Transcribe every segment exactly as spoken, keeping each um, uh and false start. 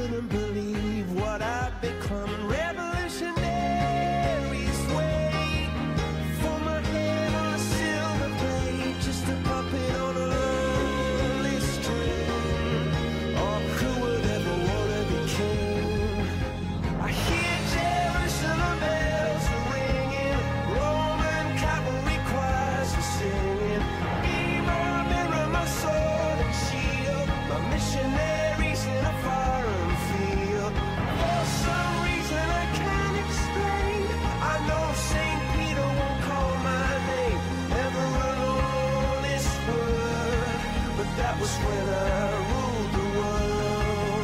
couldn't believe what I'd become. Revolutionaries wait for my head on a silver blade, just a puppet on a lonely string. Oh, who would ever want to be king? I hear Jerusalem bells ringing, Roman cavalry choirs are singing. Be my mirror, my sword and shield, my missionaries in a foreign field. For some reason I can't explain, I know Saint Peter won't call my name ever alone this word, but that was when I ruled the world.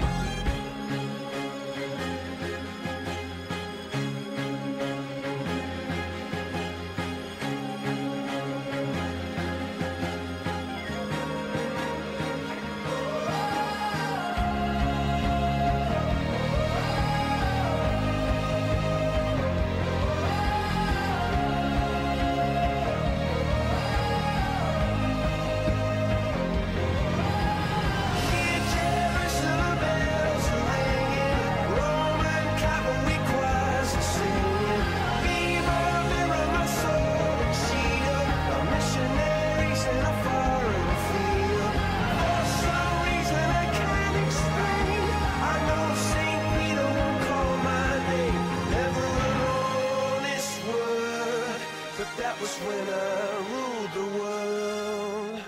Hear Jerusalem bells ringing, Roman cavalry choirs are singing. Be my mirror, my sword and shield, my missionaries in a foreign field. For some reason I can't explain, I know Saint Peter won't call my name ever alone this word, but that was when I ruled the world.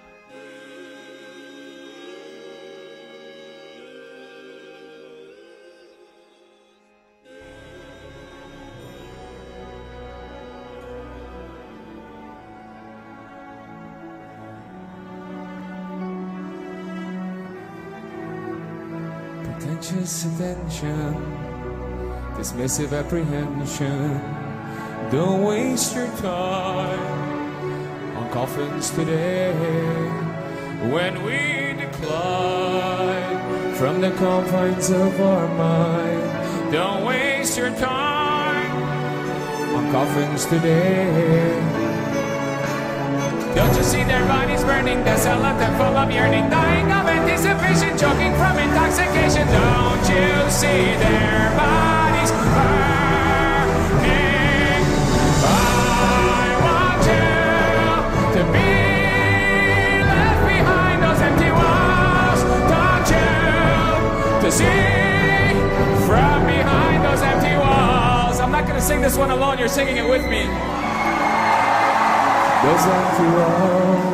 Pretentious attention, dismissive apprehension. Don't waste your time on coffins today. When we decline from the confines of our mind, don't waste your time on coffins today. Don't you see their bodies burning, desolate and full of yearning, dying of anticipation, choking from intoxication? Don't you see their bodies burning? I want you to be left behind those empty walls. Don't you to see from behind those empty walls? I'm not gonna sing this one alone, you're singing it with me. Those empty walls.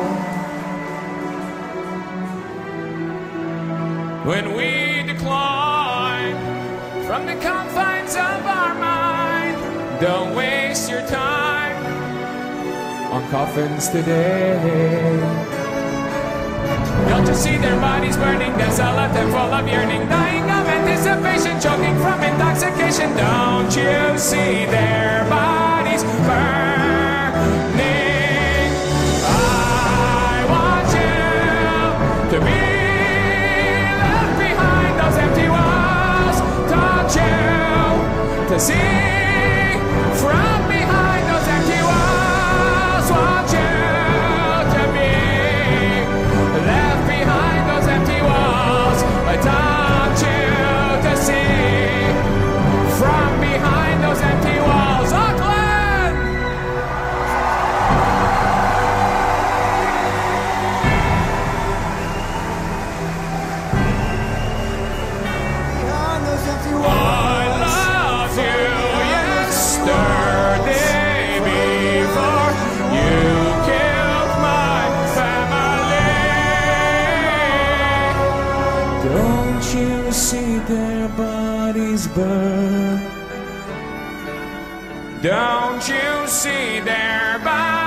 When we decline from the confines of our mind, don't waste your time on coffins today. Don't you see their bodies burning, desolate and full of yearning, dying of anticipation, choking from intoxication? Don't you see their bodies burning? To be left behind those empty walls. Don't you to see from behind those empty walls? Want you to be left behind those empty walls? Don't you to see from behind those empty walls? Auckland! I loved you yesterday before you killed my family. Don't you see their bodies burn? Don't you see their bodies